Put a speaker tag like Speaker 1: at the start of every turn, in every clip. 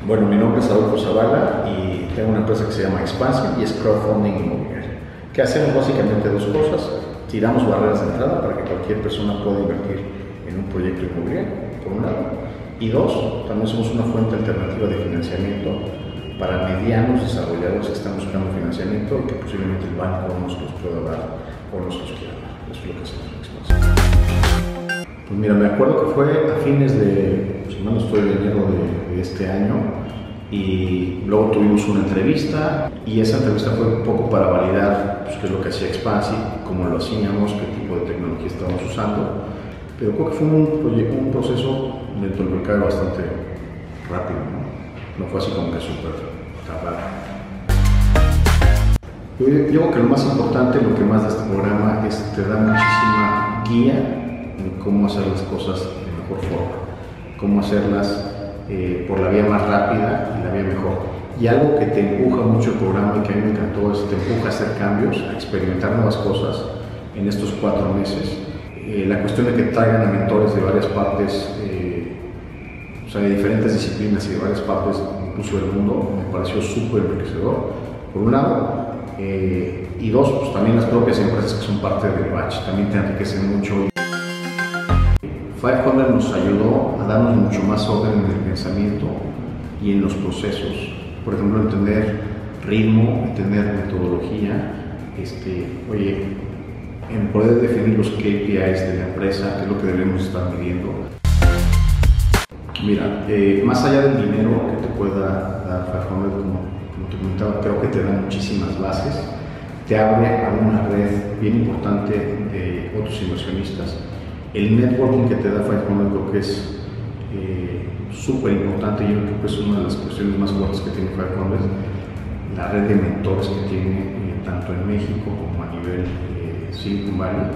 Speaker 1: Bueno, mi nombre es Adolfo Zavala y tengo una empresa que se llama Expansive y es crowdfunding inmobiliario. ¿Qué hacemos? Básicamente dos cosas. Tiramos barreras de entrada para que cualquier persona pueda invertir en un proyecto inmobiliario, por un lado. Y dos, también somos una fuente alternativa de financiamiento para medianos desarrolladores que están buscando financiamiento y que posiblemente el banco no nos los pueda dar o no nos los quiera dar. Eso es lo que hacemos en Expansive. Pues mira, me acuerdo que fue a fines de, si mal no estoy, de enero de este año, y luego tuvimos una entrevista y esa entrevista fue un poco para validar pues, qué es lo que hacía Expansive, cómo lo hacíamos, qué tipo de tecnología estábamos usando, pero creo que fue un proceso dentro del mercado bastante rápido, no fue así como que súper tardado. Yo digo que lo más importante, lo que más da este programa es que te da muchísima guía en cómo hacer las cosas de mejor forma, cómo hacerlas por la vía más rápida y la vía mejor. Y algo que te empuja mucho el programa y que a mí me encantó es que te empuja a hacer cambios, a experimentar nuevas cosas en estos 4 meses. La cuestión de que traigan a mentores de varias partes, o sea, de diferentes disciplinas y de varias partes incluso del mundo, me pareció súper enriquecedor, por un lado. Y dos, pues también las propias empresas que son parte del batch también te enriquecen mucho. 500 nos ayudó a darnos mucho más orden en el pensamiento y en los procesos. Por ejemplo, entender ritmo, entender metodología, en poder definir los KPIs de la empresa, qué es lo que debemos estar midiendo. Mira, más allá del dinero que te pueda dar 500, como te comentaba, creo que te da muchísimas bases, te abre a una red bien importante de otros inversionistas. El networking que te da 500 creo que es súper importante y yo creo que es una de las cuestiones más fuertes que tiene 500, la red de mentores que tiene tanto en México como a nivel Silicon Valley.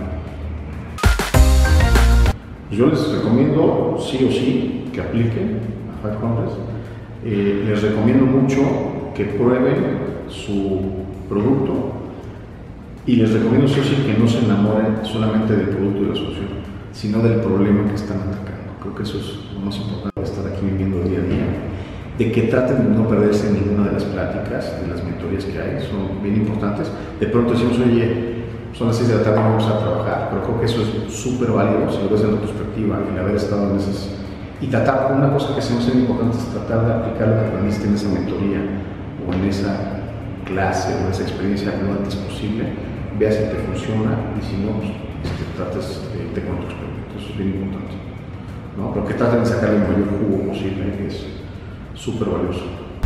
Speaker 1: Yo les recomiendo sí o sí que apliquen a 500. Les recomiendo mucho que prueben su producto y les recomiendo sí o sí que no se enamoren solamente del producto y la solución, sino del problema que están atacando. Creo que eso es lo más importante de estar aquí viviendo día a día, de que traten de no perderse en ninguna de las pláticas, de las mentorías que hay, son bien importantes. De pronto decimos, oye, son las 6 de la tarde, vamos a trabajar, pero creo que eso es súper válido si lo ves en retrospectiva, el haber estado en esas. Y tratar, una cosa que se nos es importante es tratar de aplicar lo que aprendiste en esa mentoría o en esa clase o en esa experiencia lo antes posible, veas si te funciona y si no, pues, trates de con tu experimento. Eso es bien importante, ¿no? Pero que traten de sacarle el mayor jugo posible, que es súper valioso.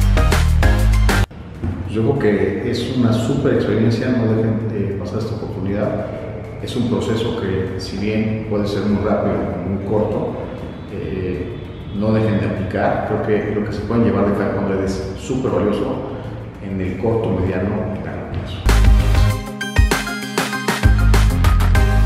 Speaker 1: Yo creo que es una súper experiencia, no dejen de pasar esta oportunidad. Es un proceso que, si bien puede ser muy rápido o muy corto, no dejen de aplicar. Creo que lo que se pueden llevar de 500 es súper valioso en el corto, mediano y largo plazo.